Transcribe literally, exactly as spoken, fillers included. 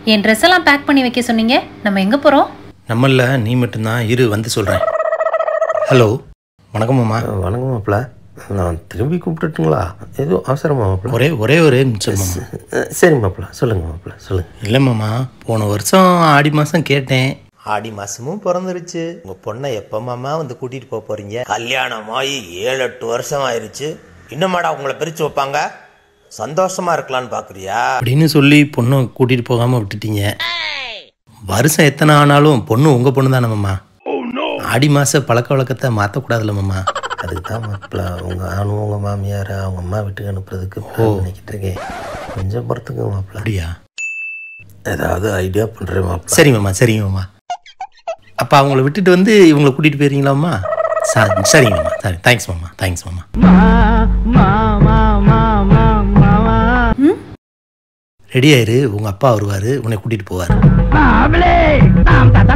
என் dress எல்லாம் back பண்ணி வைக்க சொன்னீங்க. நம்ம எங்கே போகிறோம்? நம்மள நீ மட்டும்தான் இரு, வந்து சொல்கிறேன். ஹலோ, வணக்கம் மாமா. வணக்கம் மாப்பிள்ள. நான் திரும்பி கூப்பிட்டுட்டுங்களா? எதுவும் அவசரமா மாப்பிள்ள? ஒரே ஒரே ஒரே நிமிஷம் மாமா. சரி மாப்பிள்ள, சொல்லுங்கள் மாப்பிள்ள, சொல்லுங்கள். இல்லை மாமா, போன வருஷம் ஆடி மாதம் கேட்டேன். ஆடி மாதமும் பிறந்துருச்சு. உங்கள் பொண்ணை எப்போ மாமா வந்து கூட்டிகிட்டு போக போகிறீங்க? கல்யாணம் ஆகி ஏழு எட்டு வருஷம் ஆயிடுச்சு. இன்னுமாடா உங்களை பிரித்து வைப்பாங்க? சந்தோஷமாக இருக்கலான்னு பார்க்குறியா அப்படின்னு சொல்லி பொண்ணை கூட்டிகிட்டு போகாமல் விட்டுட்டீங்க. வருஷம் எத்தனை ஆனாலும் பொண்ணு உங்கள் பொண்ணு தானே மாமா. ஆடி மாத பழக்க வழக்கத்தை மாற்றக்கூடாதுல்ல மாமா. அதுக்கு தான் மாப்பிள்ள உங்கள் ஆணும் உங்கள் மாமியார் அவங்க அம்மா வீட்டுக்கு அனுப்புறதுக்கு ஓ நினைக்கிட்டு இருக்கேன். கொஞ்சம் பொறுத்துங்க மாப்பிள்ள. அப்படியா? ஏதாவது ஐடியா பண்ணுறேன் மாப்பிள்ள. சரி மாமா, சரிங்க மாமா. அப்போ அவங்கள விட்டுட்டு வந்து இவங்களை கூட்டிகிட்டு போயிருங்களாம்மா? சரிங்க மாமா, சரி. தேங்க்ஸ் மாமா, தேங்க்ஸ் மாமா. ரெடி ஆயிரு, உங்கள் அப்பா வருவார், உன்னை கூட்டிகிட்டு போவார்.